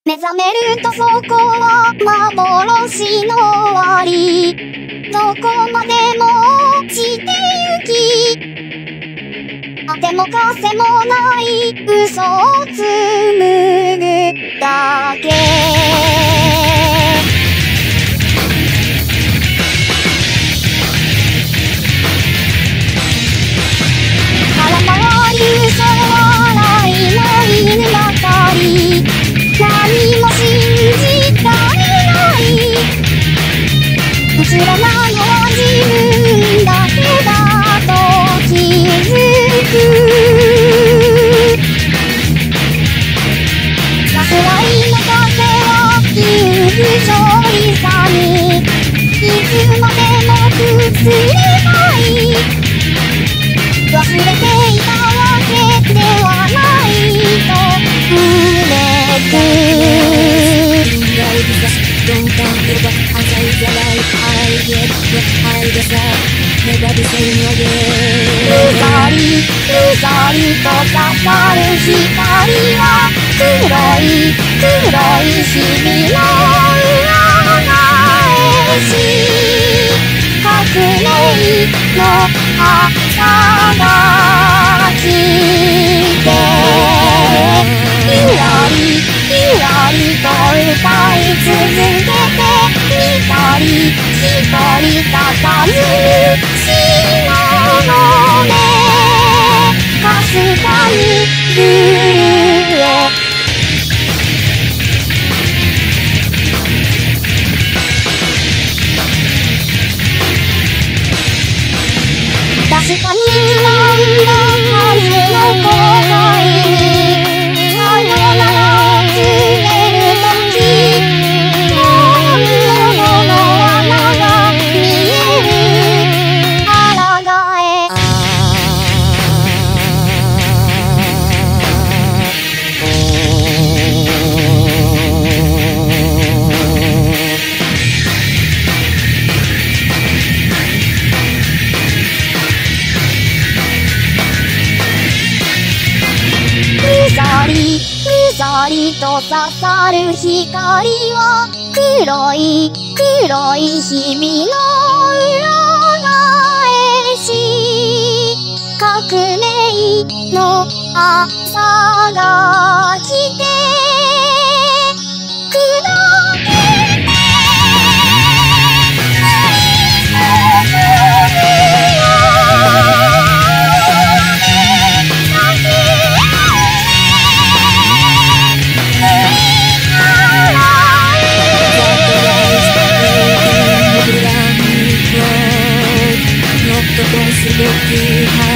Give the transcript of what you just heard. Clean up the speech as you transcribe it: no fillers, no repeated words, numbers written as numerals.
目覚めるとそこは幻の終わり。どこまでも落ちてゆき、あてもかせもない嘘を紡ぐだけ。空回り嘘笑いの犬ばかり。何も信じたいない。映らないのは自分だけだと気づく。さすらいの風は言う不条理さに、いつまでもくすれない。忘れていたわけではないと触れて。Don't talk about as I get hide the side, never the same again. うさりと刺さる光は黒い日々の裏返し。革命の朝が来て、ゆらりと歌い続けてみたり一人佇む霜の目、かすかに震え。確かに何度初めの後悔にさよなら告げるとき、本物の穴が見える。抗え。うさりと刺さる光は黒い日々の裏返し。革命の朝が来て砕けて降り注ぐよ。Not the voice of the